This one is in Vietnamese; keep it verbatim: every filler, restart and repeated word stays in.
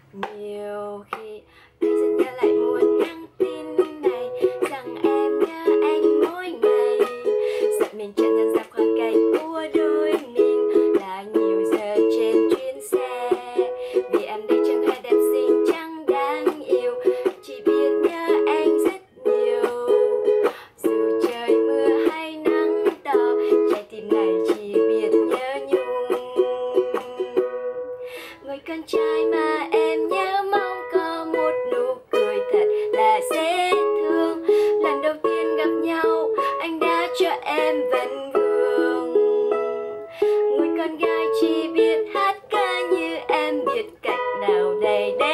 Nhiều khi anh rất nhớ lại muốn nhắn tin này rằng em nhớ anh mỗi ngày. Giận mình chợt nhận ra khoảng cách của đôi mình là nhiều giờ trên chuyến xe. Vì em đây chẳng hay đẹp xinh chẳng đáng yêu, chỉ biết nhớ anh rất nhiều. Dù trời mưa hay nắng to, trái tim này chỉ biết nhớ nhung. Người con trai mà em nhớ mong có một nụ cười thật là dễ thương. Lần đầu tiên gặp nhau anh đã cho em vấn vương. Người con gái chỉ biết hát ca như em, biết cách nào đây đây